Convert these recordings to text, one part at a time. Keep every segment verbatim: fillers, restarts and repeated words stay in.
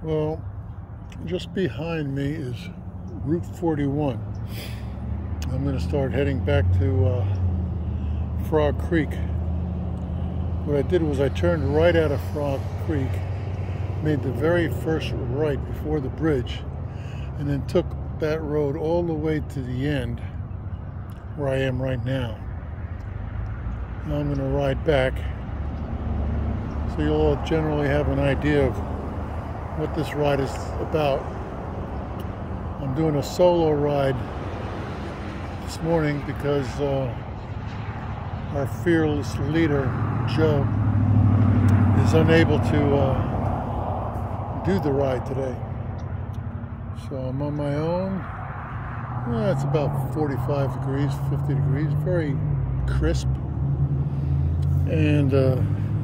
Well, just behind me is Route forty-one. I'm going to start heading back to uh, Frog Creek. What I did was I turned right out of Frog Creek, made the very first right before the bridge, and then took that road all the way to the end where I am right now. Now I'm going to ride back so you'll all generally have an idea of what this ride is about. I'm doing a solo ride this morning because uh, our fearless leader, Joe, is unable to uh, do the ride today. So I'm on my own. Well, it's about forty-five degrees, fifty degrees, very crisp. And uh,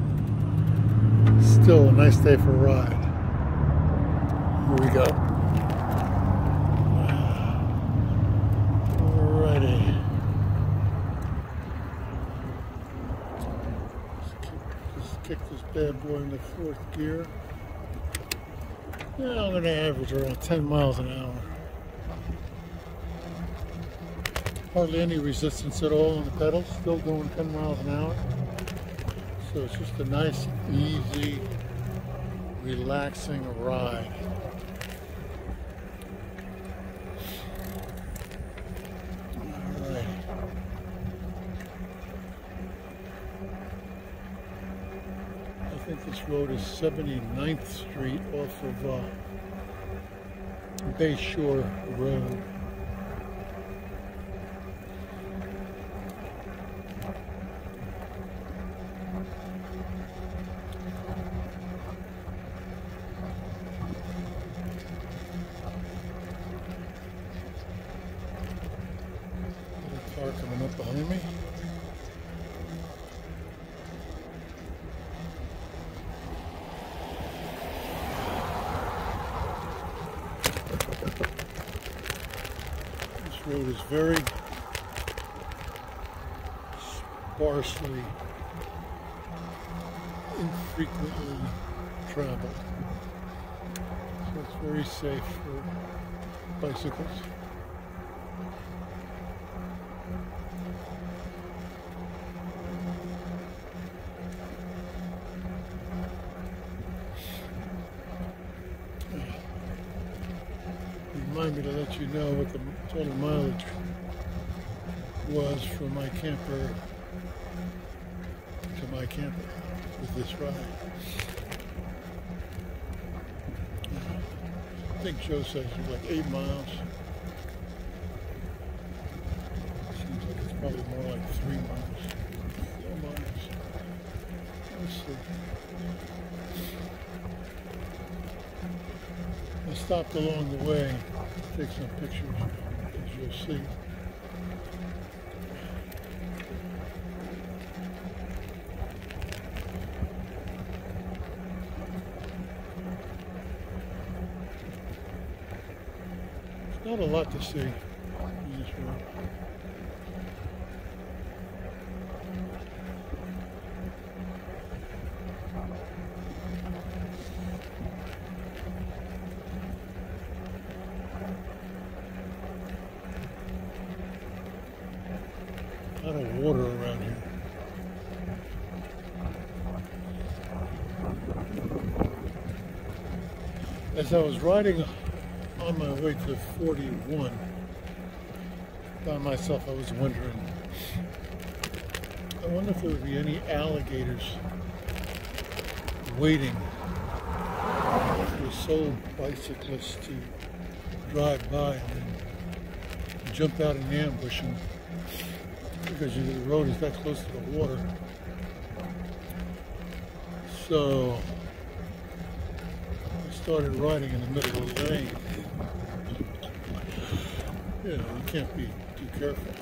still a nice day for a ride. Here we go. Alrighty. Just kick this bad boy into fourth gear. Yeah, I'm going to average around ten miles an hour. Hardly any resistance at all on the pedals. Still doing ten miles an hour. So it's just a nice, easy, relaxing ride. All right. I think this road is seventy-ninth Street off of uh, Bay Shore Road. Car coming up behind me. This road is very sparsely, infrequently traveled. So it's very safe for bicycles. Remind me to let you know what the total mileage was from my camper to my camper with this ride. I think Joe says it's like eight miles. Seems like it's probably more like three miles. Four miles. Let's see. I stopped along the way to take some pictures, as you'll see. There's not a lot to see in this road. A lot of water around here. As I was riding on my way to forty-one by myself, I was wondering, I wonder if there would be any alligators waiting for a sole bicyclist to drive by and then jump out in ambush, and because the road is that close to the water. So I started riding in the middle of the lane. You know, you can't be too careful.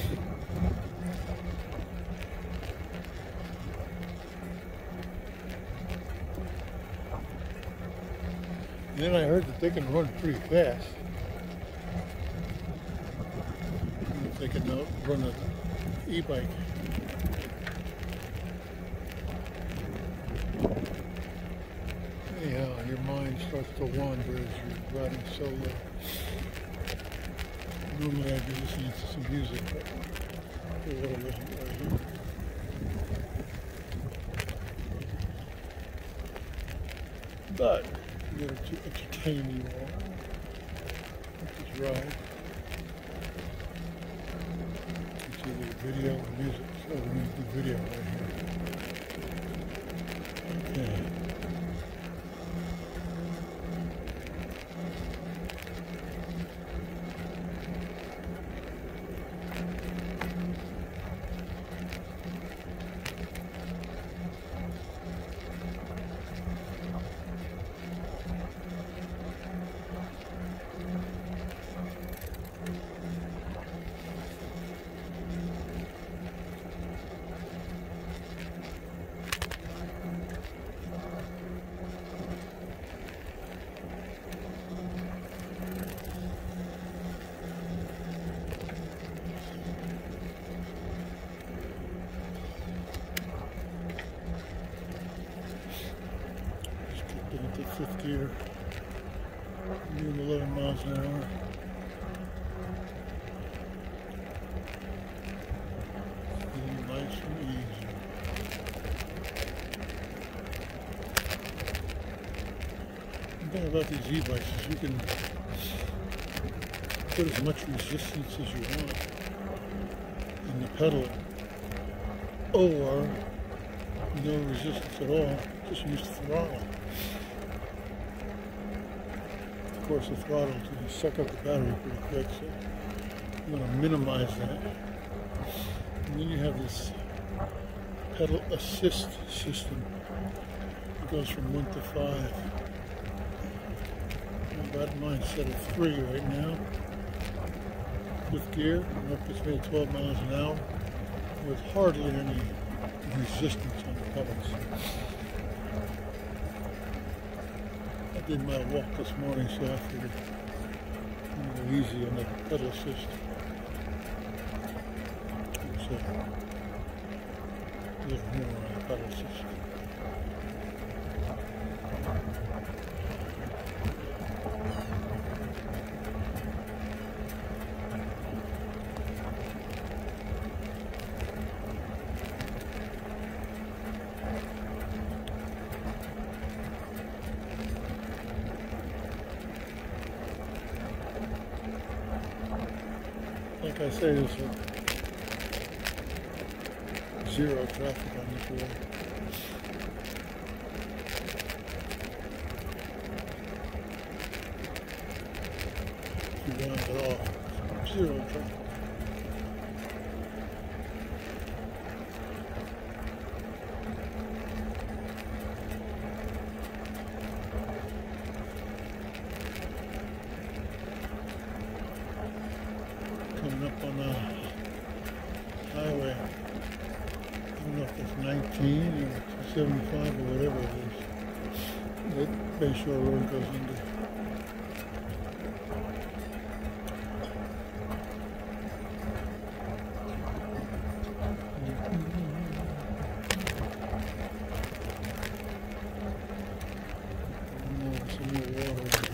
And then I heard that they can run pretty fast. If they can run an e-bike. Anyhow, your mind starts to wander as you're riding solo. Normally I'd be listening to some music, but for whatever reason right here. But in order to entertain you all with this ride, it's either video or music. So we're going to do video right here. Okay. Into fifth gear, doing eleven miles an hour. Feeling nice and easy. The thing about these e-bikes is you can put as much resistance as you want in the pedal, or no resistance at all, just use the throttle. Of course, the throttle will suck up the battery pretty quick, so I'm going to minimize that. And then you have this pedal assist system. It goes from one to five. I've got mine set at three right now. Fifth gear, and that puts me at twelve miles an hour with hardly any resistance on the pedals. I did my walk this morning, so I figured I'm going to go easy on the pedal assist. So, a little more on the pedal assist. Like I say, there's a zero traffic on this road. If you round it off, zero traffic. Coming up on the highway. I don't know if it's nineteen or two seventy-five or whatever it is. That Bayshore Road goes into. Oh, some more water over here.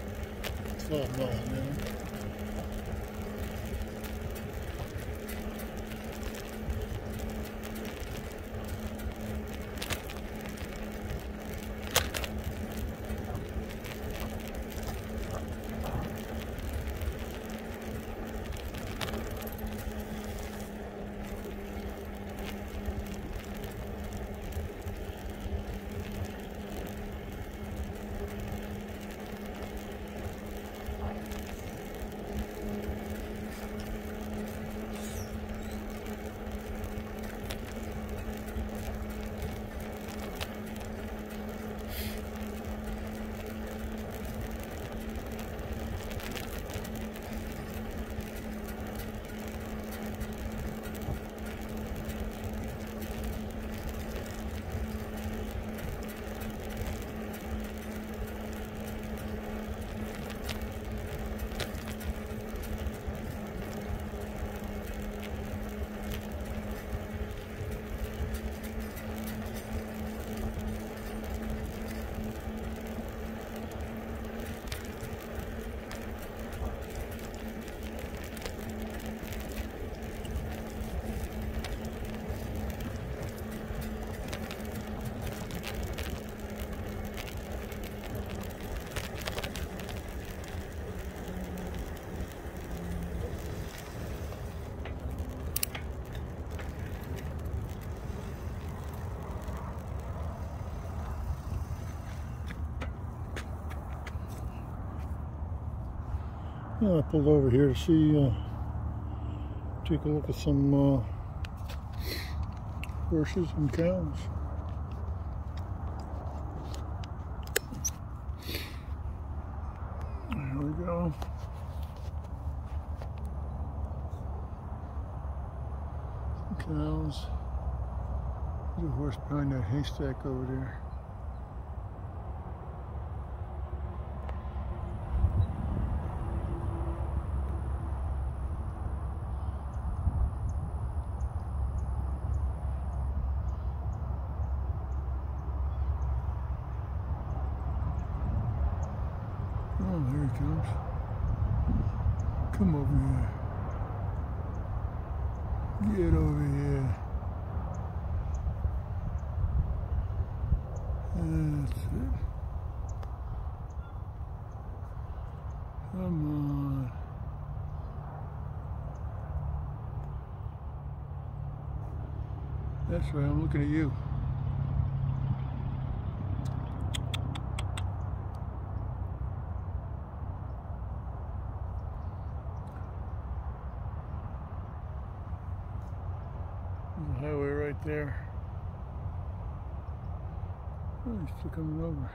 twelve miles an hour. Yeah, I pulled over here to see, uh, take a look at some uh, horses and cows. There we go. Cows. There's a horse behind that haystack over there. Oh, there he comes. Come over here. Get over here. That's it. Come on. That's right, I'm looking at you. There's a highway right there. Oh, he's still coming over.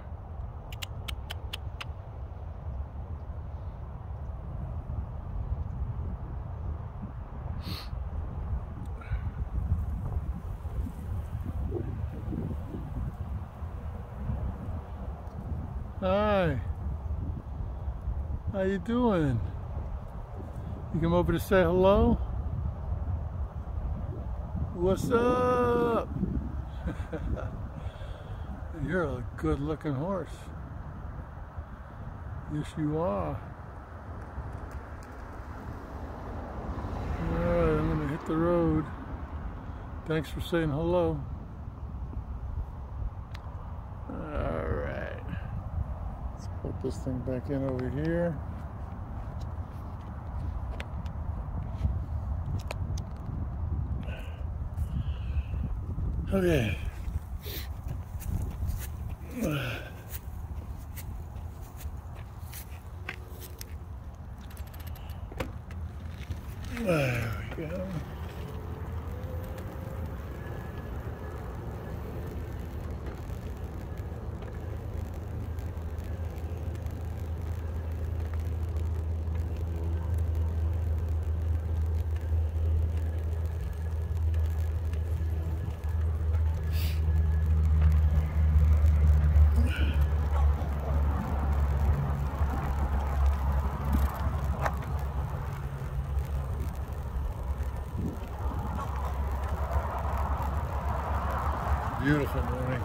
Hi. How you doing? You come over to say hello? What's up? You're a good looking horse. Yes, you are. Alright, I'm gonna hit the road. Thanks for saying hello. Alright. Let's put this thing back in over here. Okay. There we go. Beautiful morning.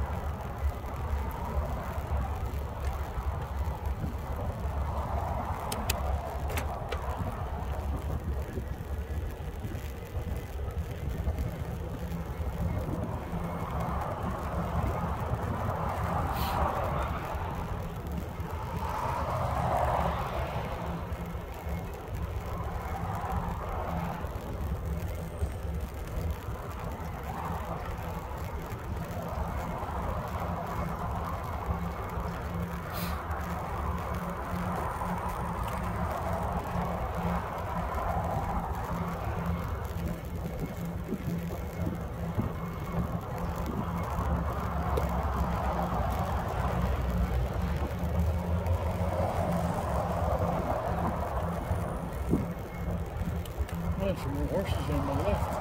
Oh, some more horses on my left.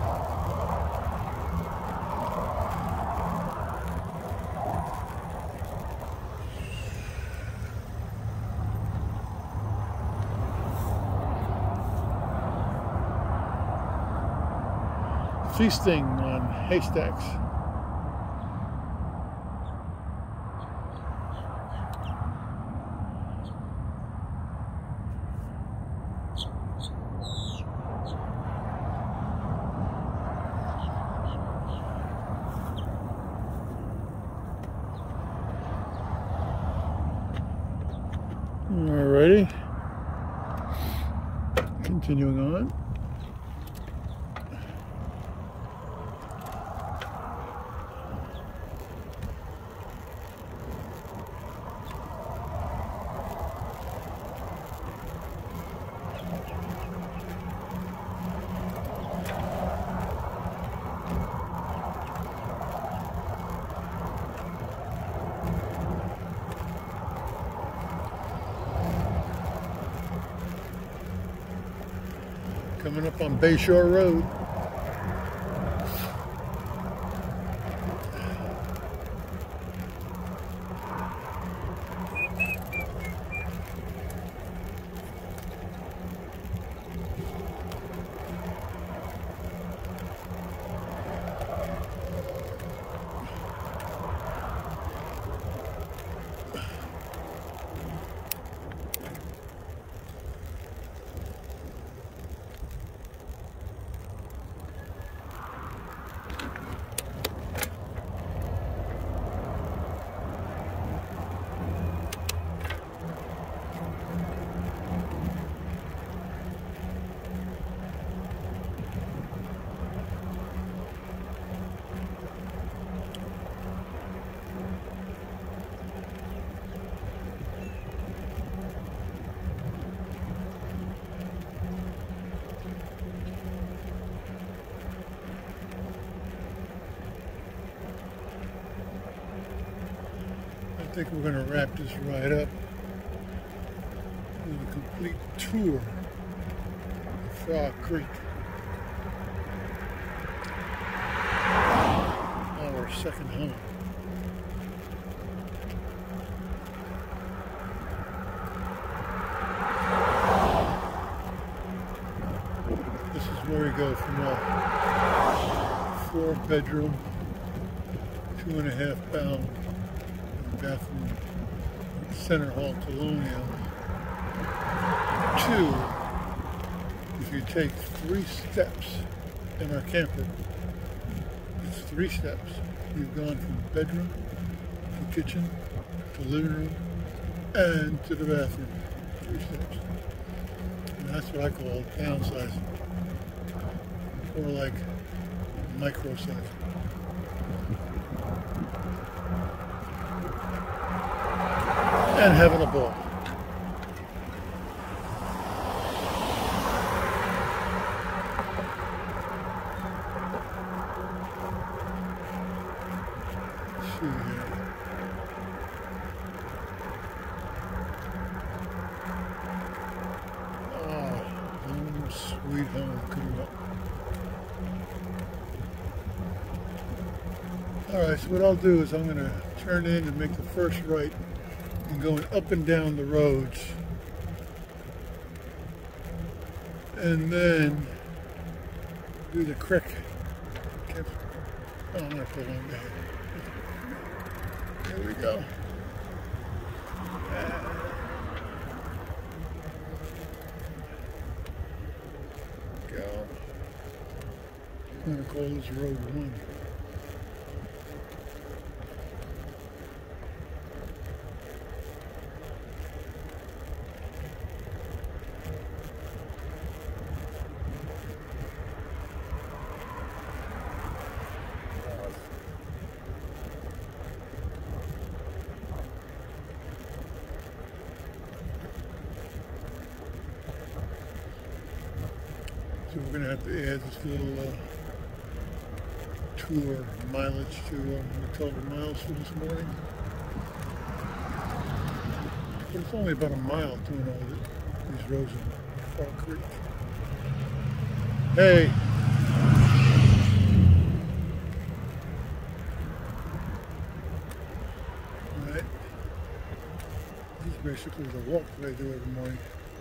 Feasting on haystacks. Alrighty, continuing on. Coming up on Bayshore Road. I think we're going to wrap this ride up with a complete tour of Frog Creek. Our second home. This is where we go from a four bedroom, two and a half pound bathroom, center hall colonial, to, if you take three steps in our camper, it's three steps. You've gone from bedroom to kitchen to living room and to the bathroom. Three steps. And that's what I call downsizing, or like micro-sizing. And having a ball. Let's see here. Oh, home sweet home coming up. Alright, so what I'll do is I'm going to turn in and make the first right and going up and down the roads, and then do the creek. Oh, I'm gonna put on there. Here we go. Go. I'm gonna call this road one. So we're going to have to add this little uh, tour mileage to uh, the total miles for this morning. But it's only about a mile doing all the, these roads in Frog Creek. Hey! Alright. This is basically the walk that I do every morning.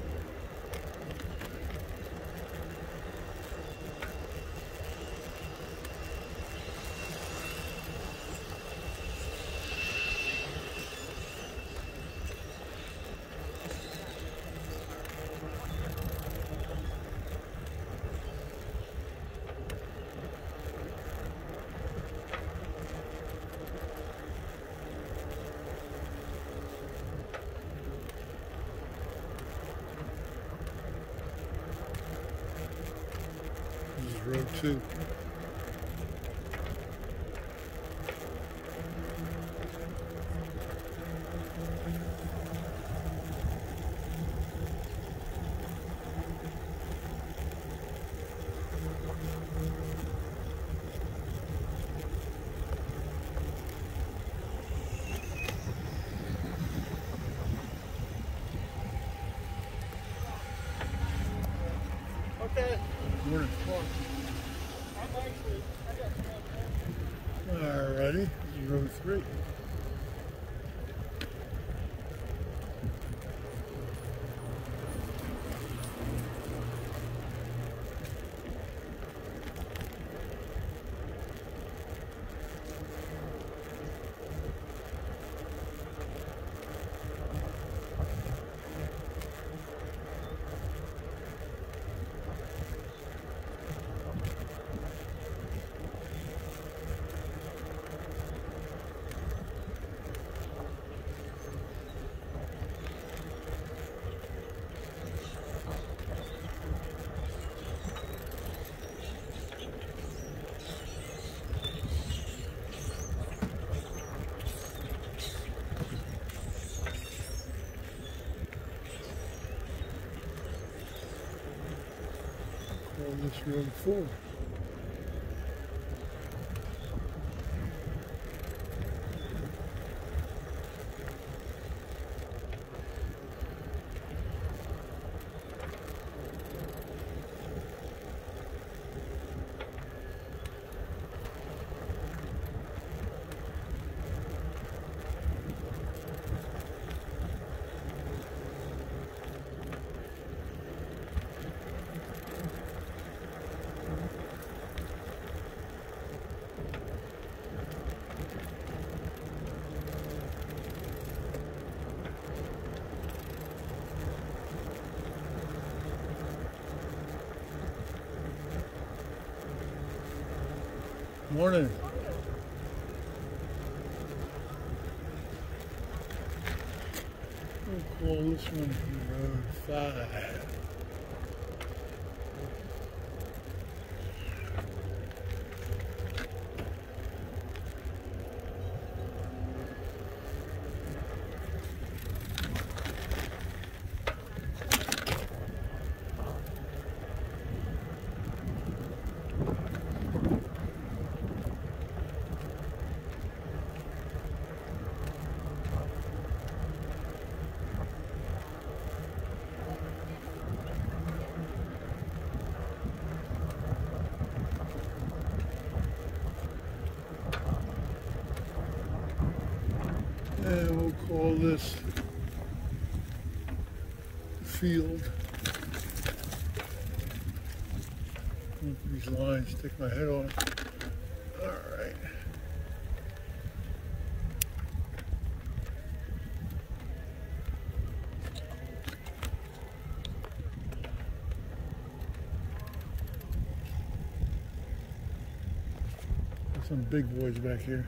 Road two. Okay. Morning. Alrighty, this is road three. On this road four. Morning. We'll call this one road five. And we'll call this field. These lines stick my head on. All right. There's some big boys back here.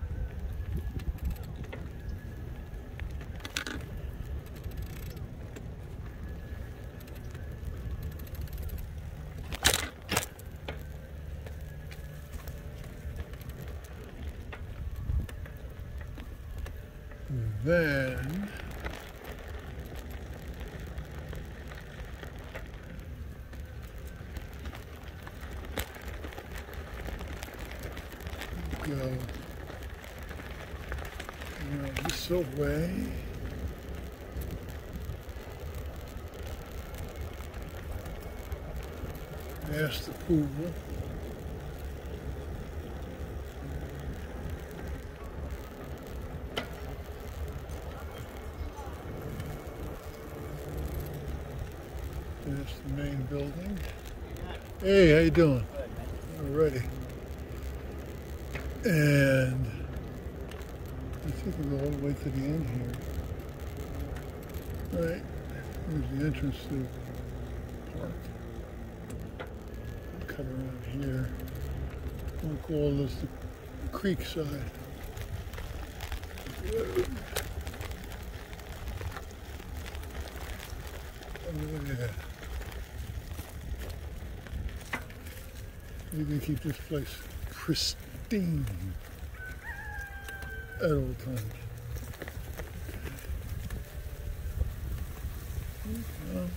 Then go around this way. Past the pool. There's the main building. Hey, how you doing? Alrighty. And I think we'll go all the way to the end here. Right. Here's the entrance to the park. Cut around here. We'll call this the creek side. Oh yeah. We can keep this place pristine at all times. Okay.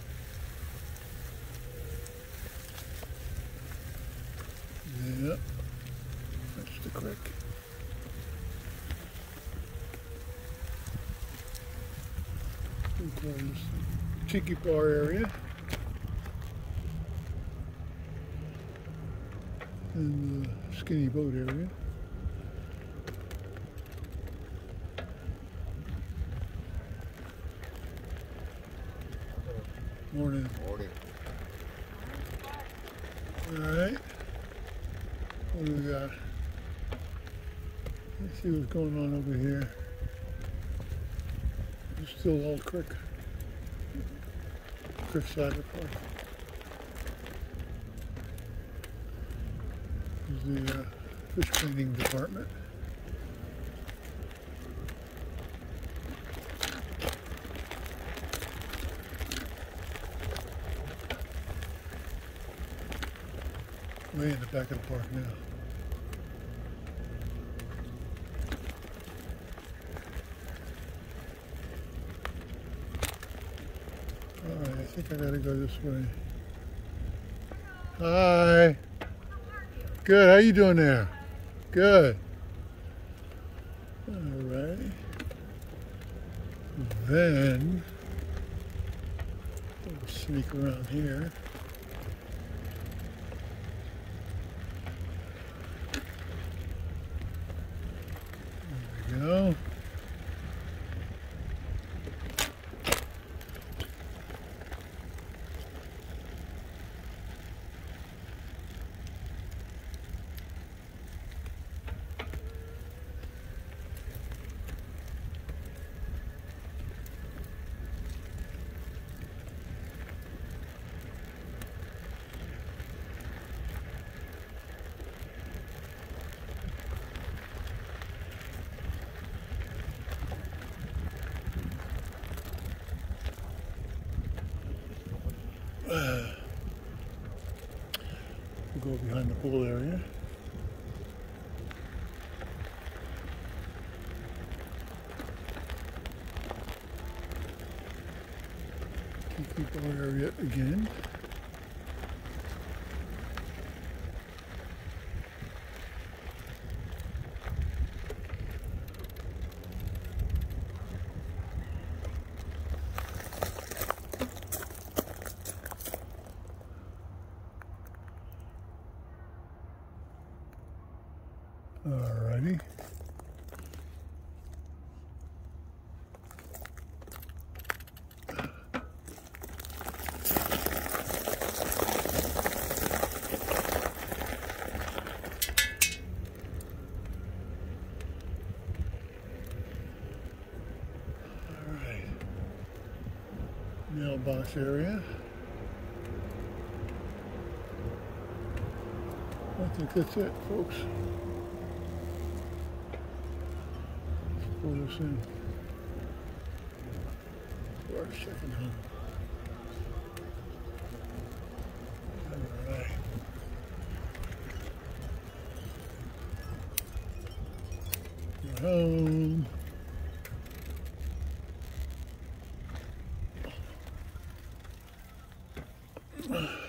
Yeah, that's the creek. We call this Tiki Bar area. in the skinny boat area. Morning. Morning. All right. What do we got? Let's see what's going on over here. It's still all Creek. Creek side of the park. This is the uh, fish cleaning department. Way in the back of the park now. Alright, I think I gotta go this way. Hi. Good, how you doing there? Good. Alright. Then we'll sneak around here. There we go. Uh, we'll go behind the pool area. Tiki bar area again. Alrighty. Alright. Mailbox area. I think that's it, folks. Pull this in for our second home. All right. We're home.